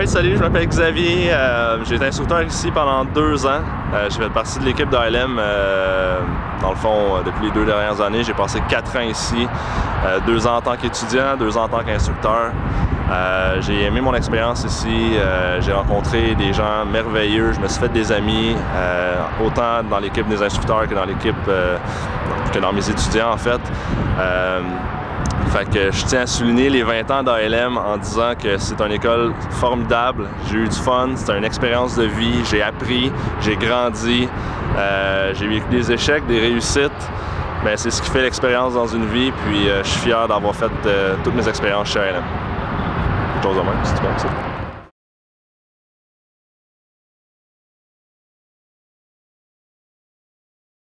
Oui, salut, je m'appelle Xavier. J'ai été instructeur ici pendant 2 ans. J'ai fait partie de l'équipe d'ALM dans le fond depuis les 2 dernières années. J'ai passé 4 ans ici, 2 ans en tant qu'étudiant, 2 ans en tant qu'instructeur. J'ai aimé mon expérience ici. J'ai rencontré des gens merveilleux. Je me suis fait des amis, autant dans l'équipe des instructeurs que dans l'équipe que dans mes étudiants en fait. Fait que je tiens à souligner les 20 ans d'ALM en disant que c'est une école formidable. J'ai eu du fun, c'est une expérience de vie, j'ai appris, j'ai grandi, j'ai vécu des échecs, des réussites. Mais c'est ce qui fait l'expérience dans une vie, puis je suis fier d'avoir fait toutes mes expériences chez ALM. Quelque chose de même, si tu penses ça.